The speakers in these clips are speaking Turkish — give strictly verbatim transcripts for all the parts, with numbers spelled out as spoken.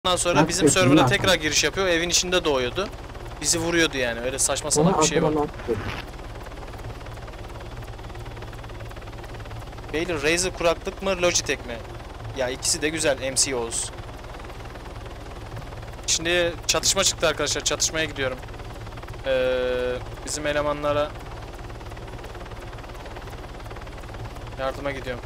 Ondan sonra bizim server'a tekrar giriş yapıyor. Evin içinde doğuyordu. Bizi vuruyordu yani. Öyle saçma salak bir şey var. Beyler Razer kuraklık mı Logitech mi? Ya ikisi de güzel. M C O's. Şimdi çatışma çıktı arkadaşlar. Çatışmaya gidiyorum. Ee, bizim elemanlara yardıma gidiyorum.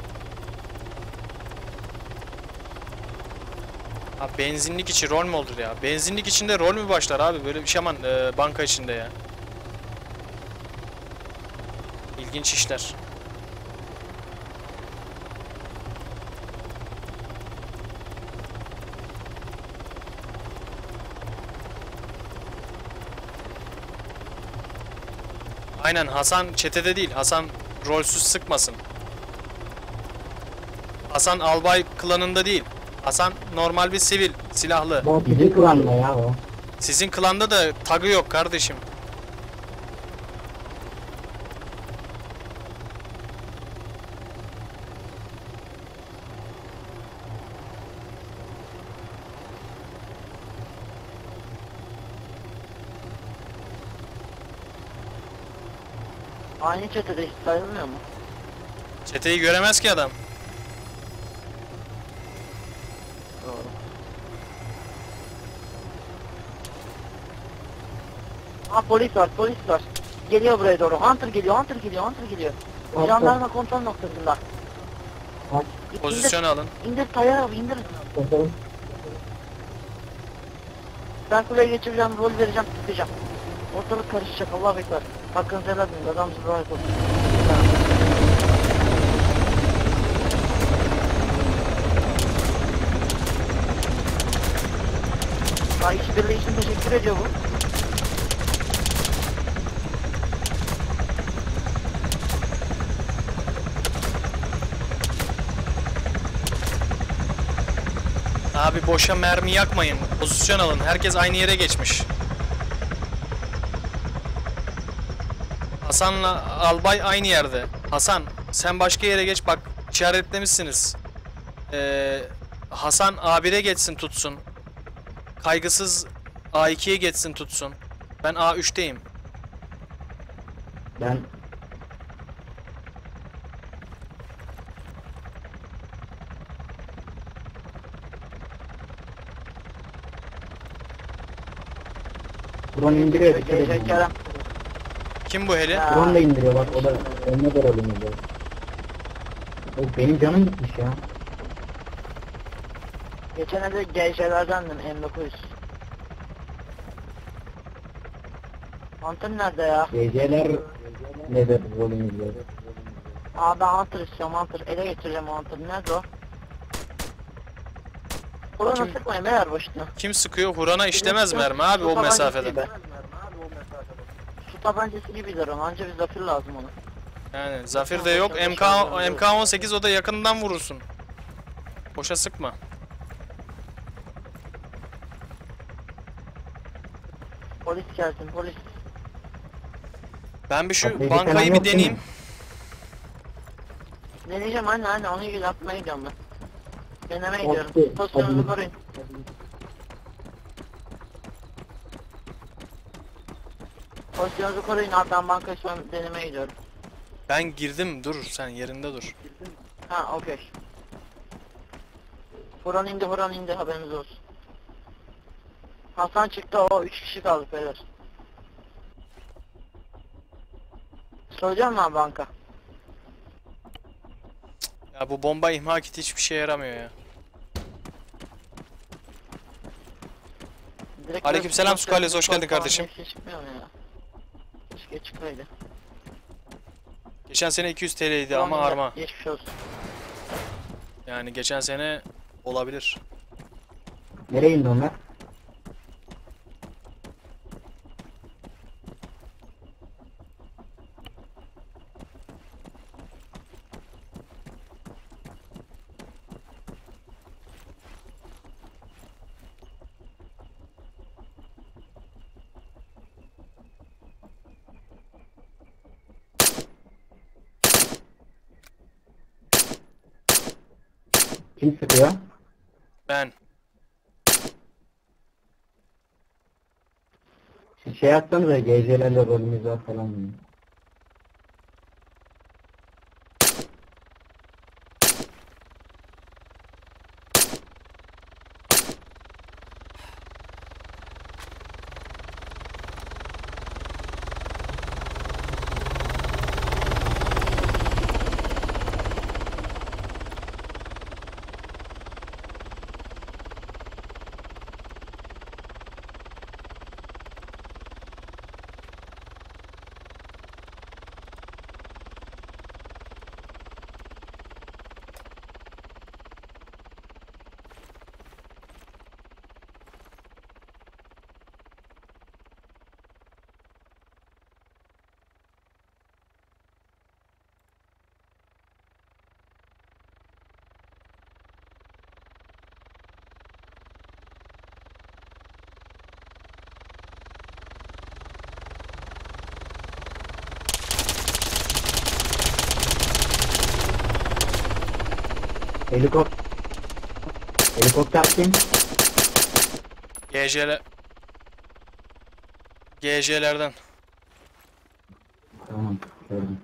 Ha, benzinlik içi rol mü olur ya? Benzinlik içinde rol mü başlar abi? Böyle bir şey aman e, banka içinde ya. İlginç işler. Aynen, Hasan çetede değil. Hasan rolsüz sıkmasın. Hasan albay klanında değil. Hasan normal bir sivil, silahlı. O bizim klanda ya o. Sizin klanda da tagı yok kardeşim. Aynı çetede hiç sayılmıyor mu? Çeteyi göremez ki adam. Doğru. Ha, polis var, polis var. Geliyor buraya doğru. Hunter geliyor, Hunter geliyor, Hunter geliyor. Hunter. Jandarma kontrol noktasında. Bak, Pozisyon alın. İndir, tayar abi, indir. bakalım. Ben kuleye geçireceğim, rol vereceğim, tutacağım. Ortalık karışacak, Allah bekler. Hakkınızı helal edin, adamsız rahat olsun. Daha işbirliği için teşekkür ediyor bu. Abi boşa mermi yakmayın. Pozisyon alın. Herkes aynı yere geçmiş. Hasan'la albay aynı yerde. Hasan sen başka yere geç, bak işaretlemişsiniz. Ee, Hasan A bire geçsin tutsun. Kaygısız A ikiye geçsin tutsun. Ben A üçteyim. Ben Drone indiriyor. dikkat edin. Gelecek Kerem. Kim bu heli? Ya. Drone da indiriyor bak, o da önüne doğru indiriyor. O benim canım gitmiş ya. Geçen de G J'lerdendim, M dokuz yüz. Hunter nerede ya? G C'ler ne de drone indiriyor. Aa, ben Hunter istiyorum, Hunter. Ele getireceğim Hunter. Nerede o? Orana Kim- sıkmayın beyler boşuna. Kim sıkıyor? Hurana işlemez mermi abi o mesafede. Su tabancası gibidir o. Anca bir zafir lazım ona. Yani Zafir de yok. M K M K on sekiz, o da yakından vurursun. Boşa sıkma. Polis gelsin, polis. Ben bir şu Atlayıcı bankayı falan bir yok değil deneyeyim. mi? Deneyeceğim anne anne, onu ilgili atmaya gidiyorum ben. Deneme Attı, gidiyorum. Pozisyonunuzu hadi. koruyun. Pozisyonunuzu koruyun abi, ben banka şu an denemeye gidiyorum. Ben girdim, dur sen yerinde dur. Ha, okey. Huron indi, Huron indi, haberiniz olsun. Hasan çıktı, o üç kişi kaldı beyler. Soracağım mı abi banka? Ya bu bomba imha kiti hiçbir şey yaramıyor ya. Direkt Aleykümselam böyle Sukales, hoş geldin falan kardeşim. hepsi çıkmıyor mu ya? Keşke çıkaydı. Geçen sene iki yüz T L'ydi Huron ama indi, arma. geçmiş olsun. Yani geçen sene olabilir. Nereye indi onlar? Kim sıkıyor? Ben. Siz şey atsanıza G C'lerle rolümüz var falan diye. Helikopter. Helikopter kim? G J'ler... G J'lerden. Tamam, gördüm.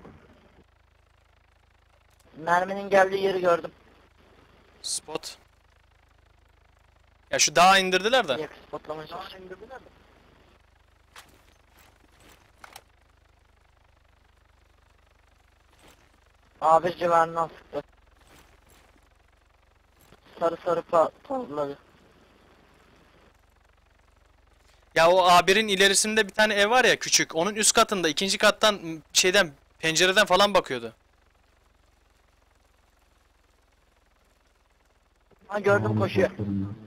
Merminin geldiği yeri gördüm. Spot. Ya şu dağa indirdiler de. Yak spotlamaya çalışacağım. Abi civarından sıktı. Sarı sarı pa patladı. Ya o A bir'in ilerisinde bir tane ev var ya küçük. Onun üst katında ikinci kattan m, şeyden pencereden falan bakıyordu. Ha gördüm Tamam, koşuyor. korkuyorum ya.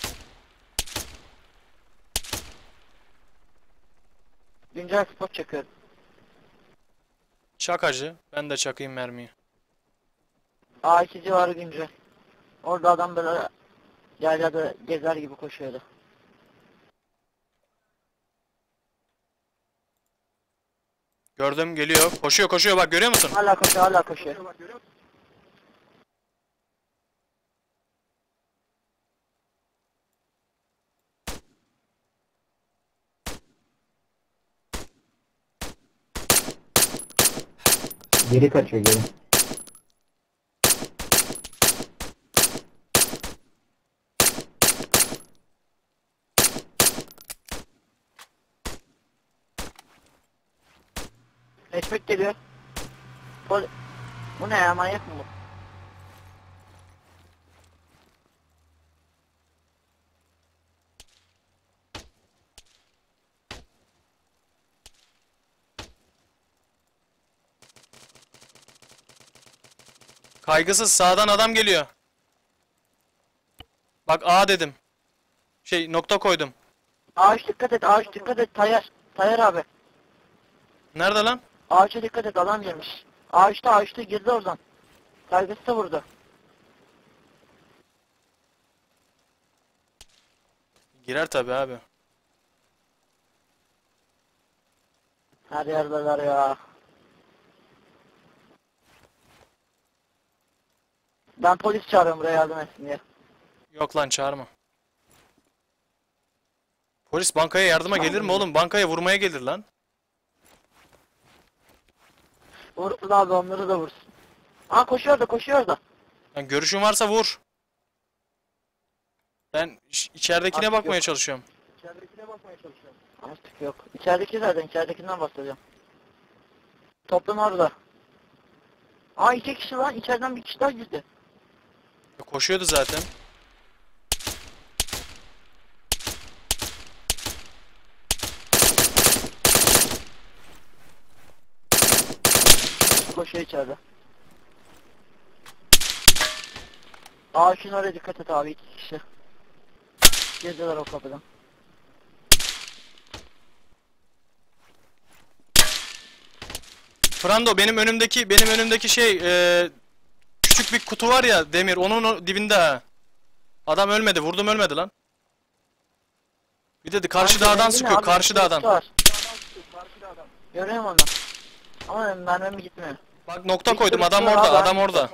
Güncel spot çekiyorum. Çakacı. Ben de çakayım mermiyi. A iki civarı güncel. Orada adam böyle yaylada gezer gibi koşuyordu. Gördüm geliyor. Koşuyor koşuyor bak görüyor musun? Hala koşuyor, hala koşuyor. Geri kaçıyor geri. Eşmek geliyor. Pol bu ne ya, manyak mı bu? Kaygısız sağdan adam geliyor. Bak A dedim. Şey nokta koydum. Ağaç dikkat et, ağaç dikkat et, Tayyar. Tayyar abi. Nerede lan? Ağaça dikkat et, adam girmiş. Ağaçta ağaçta girdi oradan. Kaygısı da vurdu. Girer tabi abi. Her yerdeler ya. Ben polis çağırıyorum buraya yardım etsin diye. Yok lan çağırma. Polis bankaya yardıma gelir mi oğlum? Bankaya vurmaya gelir lan. Vursun abi, onları da vursun. Aa koşuyor da koşuyor da. Yani görüşün varsa vur. Ben iç- içeridekine Artık bakmaya yok. çalışıyorum. İçeridekine bakmaya çalışıyorum. Artık yok. İçerideki zaten, içeridekinden bahsedeceğim. Toplan orada. Aa iki kişi lan, içeriden bir kişi daha girdi. Koşuyordu zaten. Koşuyor içeride. Aa şuna oraya dikkat et abi, iki kişi. Girdiler o kapıdan. Frando benim önümdeki benim önümdeki şey e, küçük bir kutu var ya demir onun o dibinde ha. Adam ölmedi vurdum ölmedi lan. Bir de karşı Hangi dağdan rengi ne sıkıyor abi? karşı Bir dağdan. kişi var. Görüyorum onu. Ama mermim gitmiyor. Bak nokta Bir koydum sürü adam var orada abi, adam aynı orada.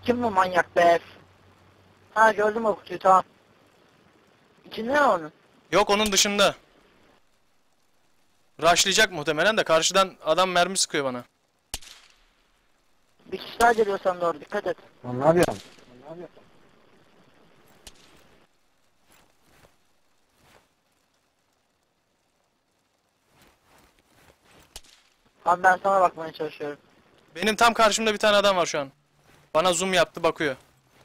Kim bu manyak be? Ha gördüm o kutuyu tamam. İçinde ne onun? Yok, onun dışında. Rushlayacak muhtemelen de karşıdan adam mermi sıkıyor bana. Bir kişi daha geliyor sana doğru dikkat et. Lan ne yapıyorsun? Ne yapıyorsun? Abi ben sana bakmaya çalışıyorum. Benim tam karşımda bir tane adam var şu an. Bana zoom yaptı, bakıyor.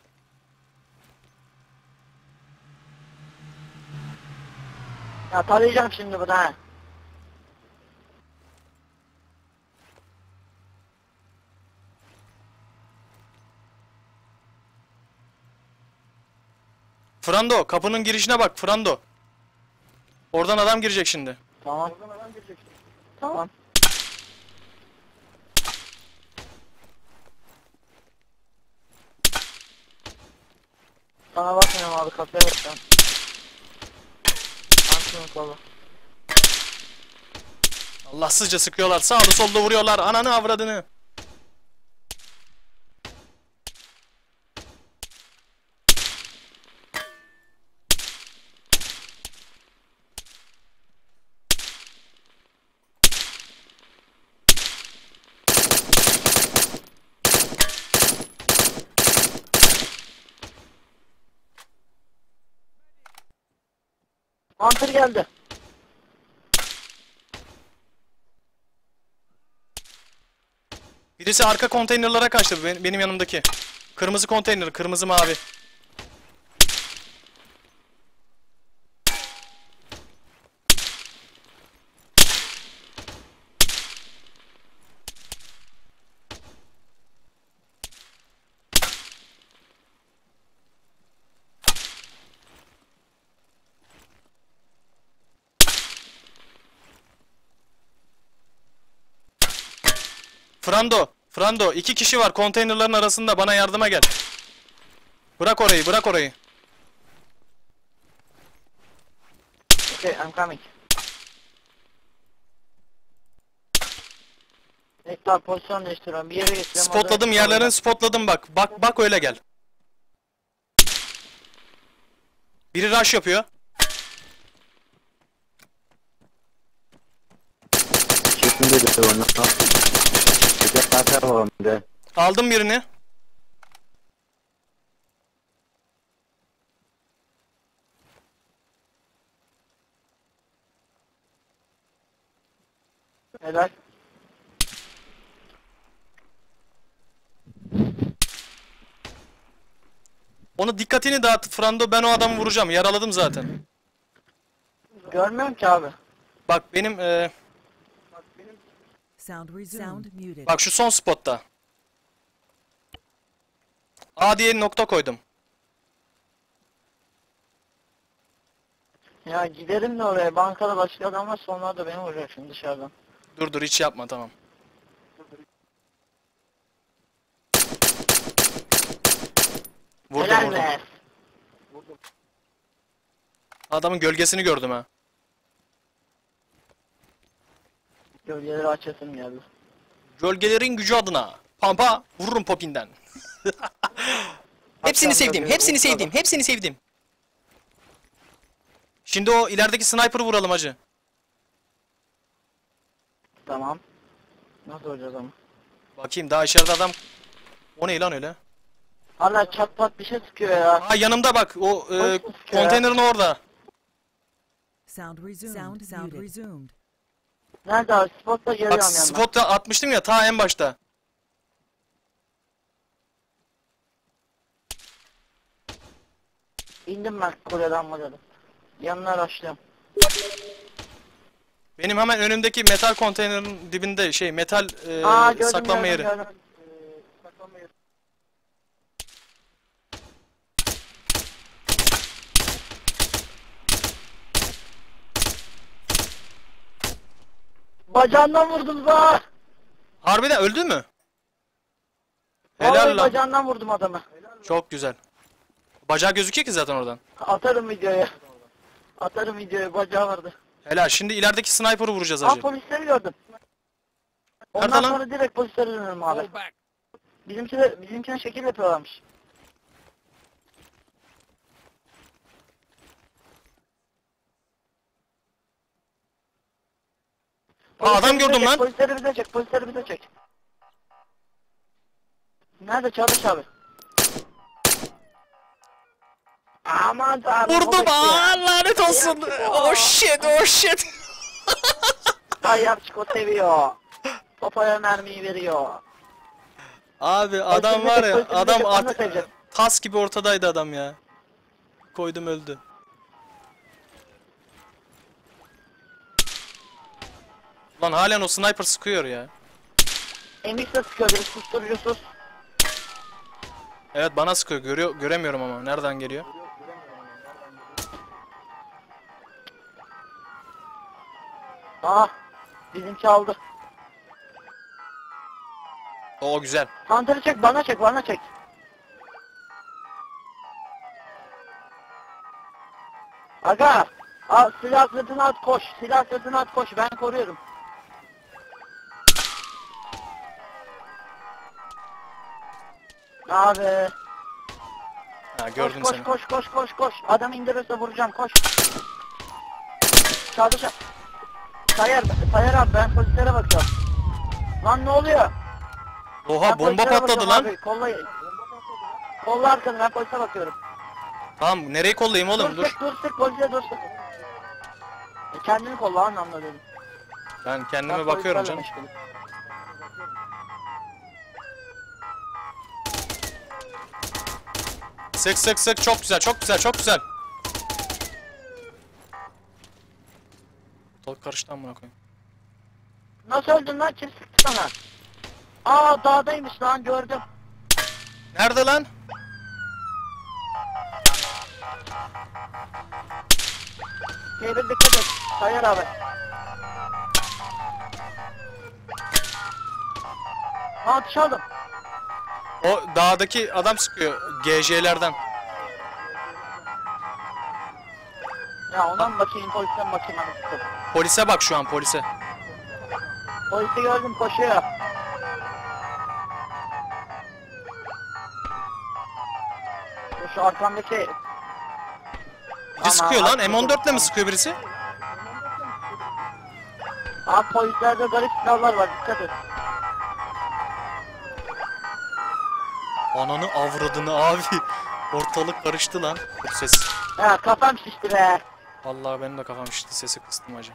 Ya tarayacağım şimdi bunu ha. Frando, kapının girişine bak Frando. Oradan adam girecek şimdi. Tamam. Tamam. Sana bakmıyorum abi kapıya bakacağım. Ansızın kolu. Allahsızca sıkıyorlar. Sağlı sollu vuruyorlar. Ananı avradını. Hunter geldi. Birisi arka konteynerlara kaçtı. Benim, benim yanımdaki. Kırmızı konteyner. Kırmızı mavi. Frando. Frando. iki kişi var konteynerların arasında. Bana yardıma gel. Bırak orayı. Bırak orayı. Okay, I'm coming. Bekle abi pozisyon değiştiriyorum. Bir yere geçeceğim. Spotladım. Yerlerini spotladım bak. Bak bak öyle gel. Biri rush yapıyor. Şimdi de onu. Bir de var önde. Aldım birini. Helal. Onu dikkatini dağıt Frando. Ben o adamı vuracağım. Yaraladım zaten. Görmüyorum ki abi. Bak benim e, Sound resumed. Sound muted. bak şu son spotta. A diye nokta koydum. Ya giderim de oraya. Bankada başka adam varsa onlar da beni vuracak şimdi dışarıdan. Dur dur hiç yapma tamam. Vurdum Helal vurdum. be. Adamın gölgesini gördüm ha. Gölgeleri açasım geldi. Gölgelerin gücü adına. Pampa vururum popinden. Hepsini sevdim, hepsini sevdim, hepsini sevdim. Şimdi o ilerideki sniper'ı vuralım hacı. Tamam. Nasıl olacağız ama? Bakayım daha içeride adam. O ne lan öyle? Hala çat pat bir şey sıkıyor ya. Aa yanımda bak o e, konteynerin orada. Sound resumed. Sound, sound resumed. Nerede abi? Spotla geliyorum Bak yanına. spotta atmıştım ya ta en başta. İndim ben kuleden modeli. Yanına araçlıyorum. Benim hemen önümdeki metal konteynerin dibinde şey metal e, Aa gördüm saklanma gördüm, yeri. gördüm. Ee, saklanma yeri. Bacağından vurdum za. Harbiden öldü mü? Vallahi Helal lan. bacağından vurdum adamı. Çok güzel. Bacağı gözüküyor ki zaten oradan. Atarım videoyu. Atarım videoyu, bacağı vardı. Helal. Şimdi ilerideki sniper'ı vuracağız Aa hacı. polisleri gördüm. Nerede Ondan lan? sonra direkt polislere dönelim abi. Bizimki de bizimkine şekil yapıyorlarmış. Aa, adam Polisleri bize gördüm çek, lan. Polisleri bize çek, polisleri bize çek. Nerede Çağdaş abi? Aman tanrım. o Vurdum da aa ya. lanet olsun. Oh shit oh shit. Tayyapçık o seviyor. Popoya mermiyi veriyor. Abi adam Polisleri var çek, ya polisleri adam çek, onu da at, seveceğim. tas gibi ortadaydı adam ya. Koydum öldü. Lan halen o sniper sıkıyor ya. M X'e sıkıyor biri, susturucusuz. Evet bana sıkıyor. Görüyor göremiyorum ama nereden geliyor? Ah, bizimki aldı. Oo güzel. Hunter'ı çek, bana çek, bana çek. Aga, al, silah sırtına at koş, silah sırtına at koş, ben koruyorum. Abi, Ha koş gördüm koş seni. koş koş koş koş, adam indirirse vuracağım, koş. Çağdaş abi. Sayar, Sayar abi ben polislere bakıyorum. Lan ne oluyor? Oha Ben bomba polislere patladı bakıyorum lan. Abi, kolla, kolla arkanı, ben polise bakıyorum. Tamam nereyi kollayayım oğlum dur, dur. sık, dur sık, polise dur sık. E, kendini kolla anlamda dedim. Ben kendime Ben bakıyorum polislerle canım. meşgulüm. Sık sık sık çok güzel çok güzel çok güzel. Ortalık karıştı amına koyayım. Nasıl öldün lan? Kim sıktı sana? Aa dağdaymış lan, gördüm. Nerede lan? Tebir dikkat et. Sayar abi. Aa atış aldım. O dağdaki adam sıkıyor G J'lerden. Ya ona mı bakayım, polisten mi bakayım anasını? Polise bak şu an polise. Polisi gördüm, koşuyor. Dur şu arkamdaki... Biri sıkıyor lan. Aman, M on dört ile mi sıkıyor birisi? Abi polislerde garip silahlar var, dikkat et. Ananı avradını abi. Ortalık karıştı lan. Bu ses. Ya kafam şişti be. Vallahi benim de kafam şişti, sesi kıstım hacı.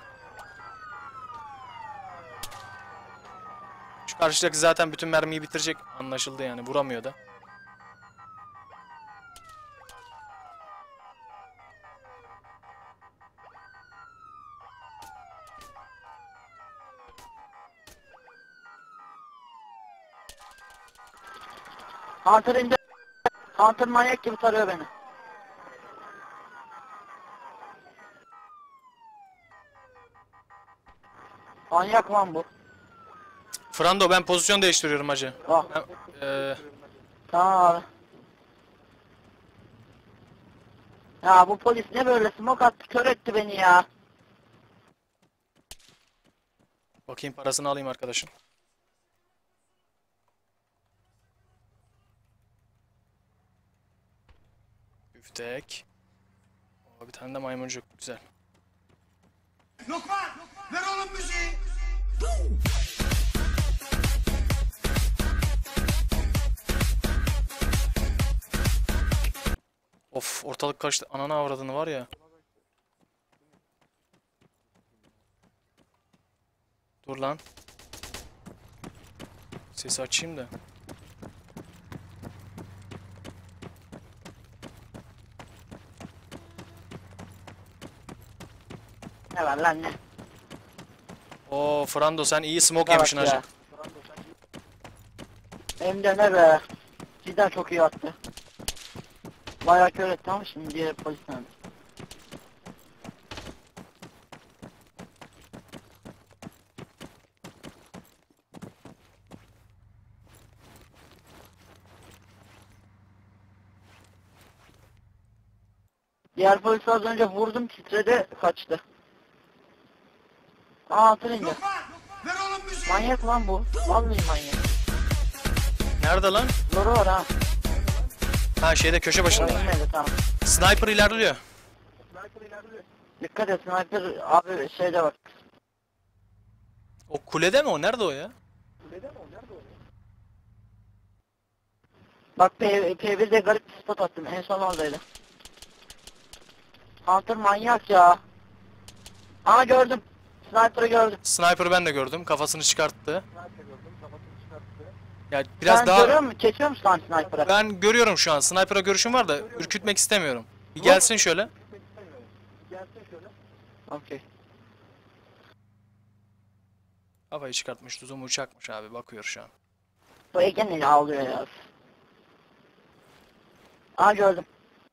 Şu karşıdaki zaten bütün mermiyi bitirecek, anlaşıldı yani, vuramıyor da. Hunter indi. Hunter manyak gibi tarıyor beni. Manyak lan bu. Frando ben pozisyon değiştiriyorum hacı. Ah. Ben, eee, Tamam abi. Ya bu polis ne böyle smoke attı, kör etti beni ya. bakayım parasını alayım arkadaşım. Üftek. Oo, bir tane de maymuncuk, güzel. Lokman, ver oğlum müziği. Of ortalık karıştı, ananı avradını var ya. Dur lan. Sesi açayım da. Ne var lan ne? Oo Frando sen iyi smoke Ne yemişsin bak hacı. ya. Hem de ne be. Cidden çok iyi attı. Bayağı kör etti ama şimdi diğer polis nerede? Diğer polisi az önce vurdum, titredi, kaçtı. Aa atır indi. Lokman, ver oğlum müziği. Manyak lan bu. Vallahi manyak. Nerede lan? Zoru var ha. Ha şeyde köşe başında. Ölmedi tamam. Sniper ilerliyor. Dikkat et sniper abi şeyde bak. O kulede mi o? Nerede o ya? Bak P, P bir'de garip bir spot attım. En son oradaydı. Hunter manyak ya. Aa gördüm. Sniper'ı gördüm. Sniper ben de gördüm. Kafasını çıkarttı. Ya biraz Sen daha görüyor musun? Kesiyor musun lan sniper'ı? ben görüyorum şu an. Sniper'a görüşüm var da ürkütmek istemiyorum. Bir gelsin şöyle. Okey. Kafayı çıkartmış. Tuzum uçakmış abi. Bakıyor şu an. Bu Ege ne ağlıyor ya. Aa gördüm.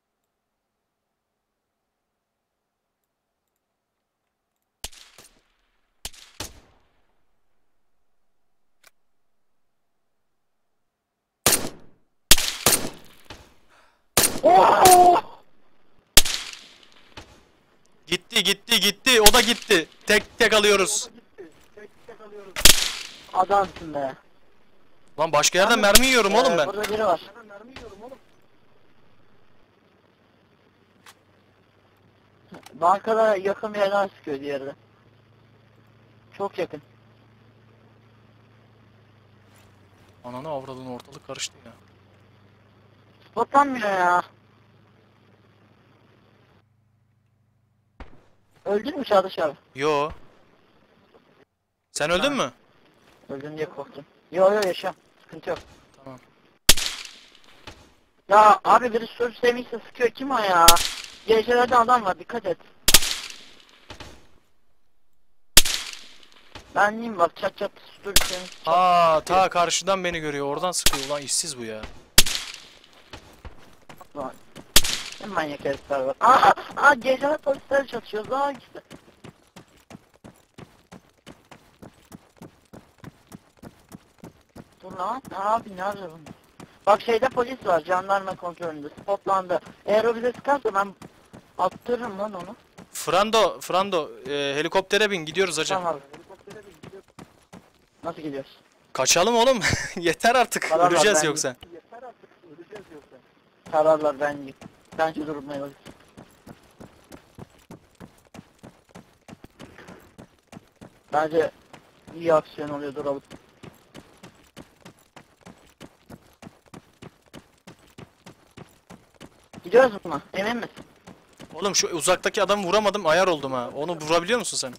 Oo! Gitti gitti gitti. O da gitti. Tek tek alıyoruz. Adamsın be. Lan başka yerden mermi yiyorum oğlum Ee, ben. Burada biri var. Bankada yakın bir yerden sıkıyor diğeri de. Çok yakın. Ananı avradın ortalık karıştı ya. Spotlanmıyor ya. Öldün mü Çağdaş abi? Yo. Sen öldün mü? Öldün diye korktum. Yo yo yaşam. Sıkıntı yok. Tamam. Ya abi biri sürü sevmişse sıkıyor. Kim o ya? Gecelerden adam var dikkat et. Ben neyim bak çat çat sürü sevmiş. Aa ta karşıdan beni görüyor. Oradan sıkıyor. Ulan işsiz bu ya. Ne manyak herifler var. Aa, aa geceler polisler çatışıyor. Daha işte. Dur lan. Abi nerede bunlar? Bak şeyde polis var. Jandarma kontrolünde. Spotlandı. Eğer o bize sıkarsa ben attırırım lan onu. Frando, Frando e, helikoptere bin gidiyoruz hacı. Tamam abi. Nasıl gidiyoruz? Kaçalım oğlum. Yeter artık. Karar ver, Öleceğiz ben- yoksa. Kararlar ben bence durmayalım. Bence iyi aksiyon oluyor duralım. Gidiyoruz mu? Emin misin? Oğlum şu uzaktaki adamı vuramadım. Ayar oldum ha. Onu vurabiliyor musun sen?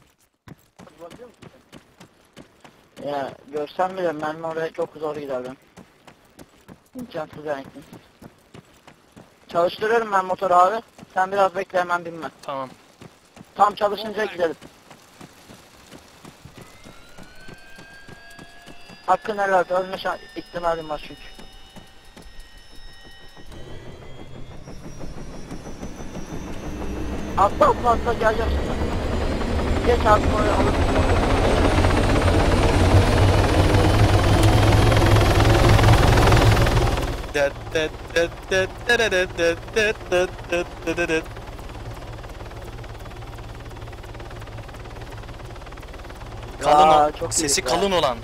Ya görsem bile mermi oraya çok zor gider ben. İmkansız yani. Çalıştırıyorum ben motoru abi. Sen biraz bekle hemen binme. Tamam. Tam çalışınca gidelim. Hakkın helal. Ölme şan- ihtimalim var çünkü. Atla atla atla geleceğim şimdi. Geç abi oraya alıp. Det, det, det, det, det, det, det, det, det, det, det, det, det. Kalın Aa, o, çok sesi iyilik kalın olan.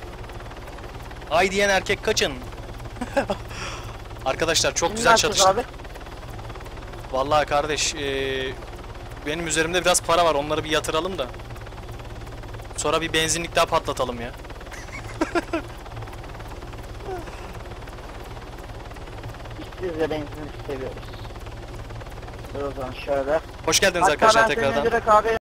Ay diyen erkek kaçın. Arkadaşlar çok Şimdi güzel ne yapacağız çatıştık. abi? Vallahi kardeş, eee, benim üzerimde biraz para var. Onları bir yatıralım da. Sonra bir benzinlik daha patlatalım ya. Biz de benzini seviyoruz. Dur o zaman şöyle. Hoş geldiniz Hatta arkadaşlar ben seninle tekrardan. direkt abi